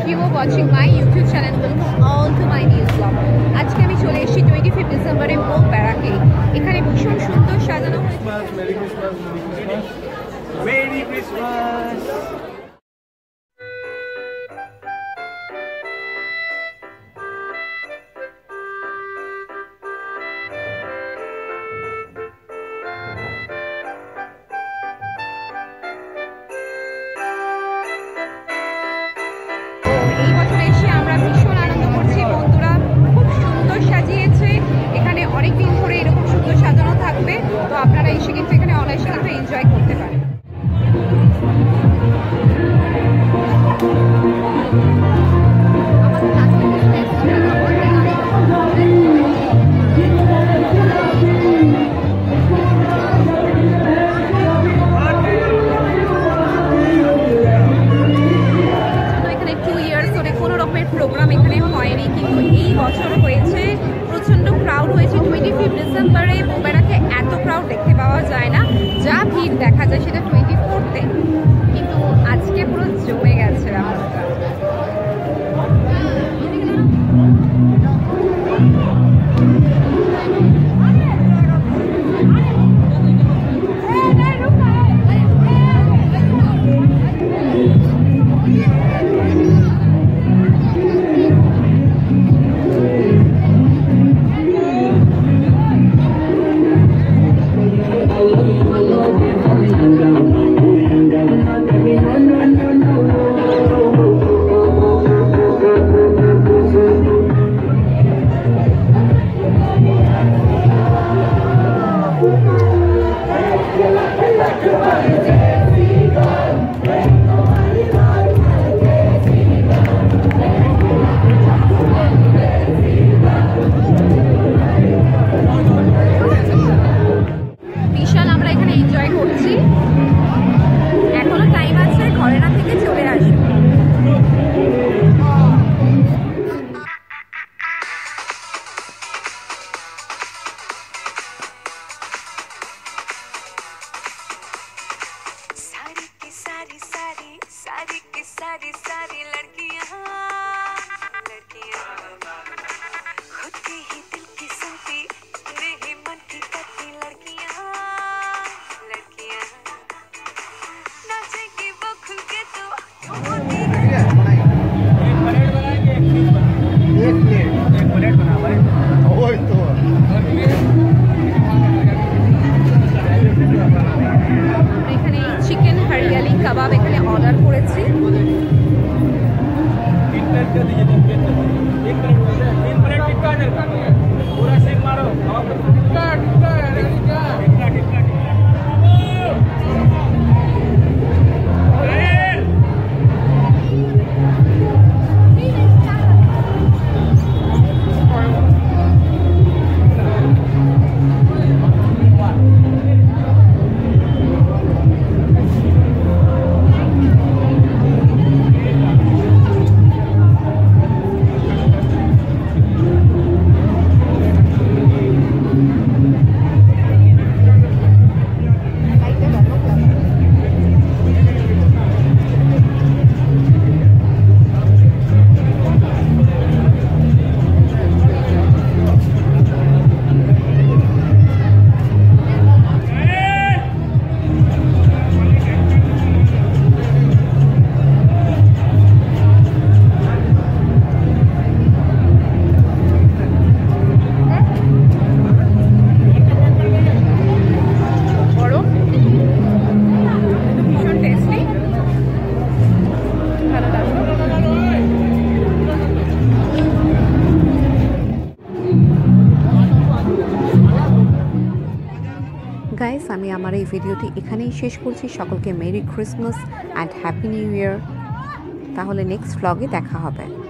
you for watching my YouTube channel. Welcome all to my new vlog. আজকে আমি চলে এসেছি 25 ডিসেম্বরে বারাকে। এখানে ভীষণ সুন্দর সাজানো হয়েছে। Merry Christmas, merry Christmas. এই বছর এসে আমরা ভীষণ আনন্দ করছি, বন্ধুরা খুব সুন্দর সাজিয়েছে। এখানে অনেকদিন ধরে এরকম সুন্দর সাজানো থাকবে, তো আপনারা এসে কিন্তু এখানে অনায়াসে কিন্তু এনজয় করতে পারেন। প্রোগ্রাম এখানে হয়নি, কিন্তু এই বছর হয়েছে। প্রচন্ড ক্রাউড হয়েছে 25 ডিসেম্বরে। বারাকে এত ক্রাউড দেখতে পাওয়া যায় না, যা ভিড় দেখা যায় সেটা 24-তে, কিন্তু আজকে পুরো জমে গেছে রাস্তাটা। सारी लड़कियां खुद के ही दिल की सुनती नहीं मन की करती लड़कियां नाचेगी वो खुल के तो एक प्लेट बना भाई। ओए तो এখানে চিকেন হরিয়ালি কাবাব এখানে অর্ডার করেছি। গাইস, আমি আমার এই ভিডিওটি এখানেই শেষ করছি। সকলকে merry christmas and happy new year. তাহলে নেক্সট ভ্লগে দেখা হবে।